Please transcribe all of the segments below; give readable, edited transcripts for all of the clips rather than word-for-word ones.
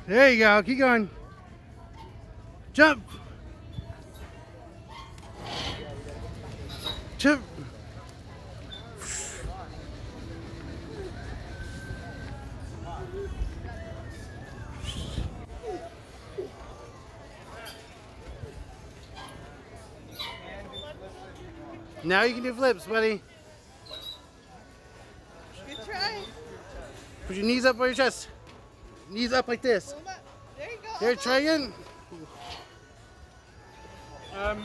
There you go. Keep going. Jump. Jump. Now you can do flips, buddy. Good try. Put your knees up by your chest. Knees up like this. There you go. Here, try again. What's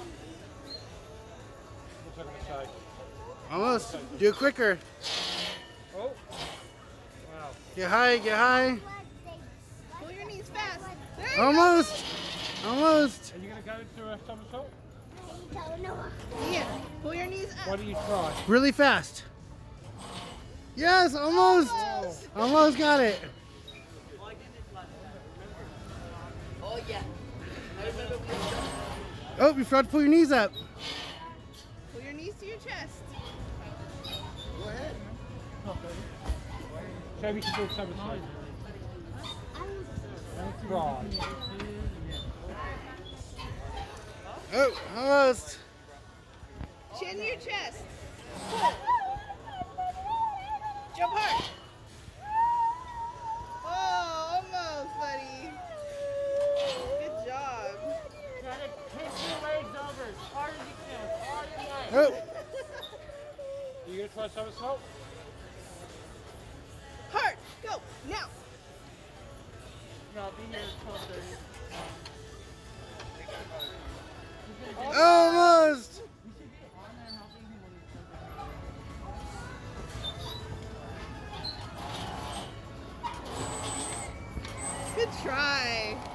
I going to say? Almost. Do it quicker. Oh. Wow. Get high, get high. Pull your knees fast. There you Almost. Almost. Are you going to go into a somersault? go. Yeah. Pull your knees Why up. don't you try? Really fast. Yes, almost. Almost. Almost got it. Oh, yeah. Oh, you forgot to pull your knees up. Pull your knees to your chest. Go ahead. Show me to do a somersault. Try. Oh, almost. Chin to your chest. Pull. Jump hard. Oh, almost, buddy. Good job. Try to kick your legs over as hard as you can. As hard as you can. Oh, Are you going to try somersault? Hard. Go. Now. No, I'll be here at 12:30. almost. Good try.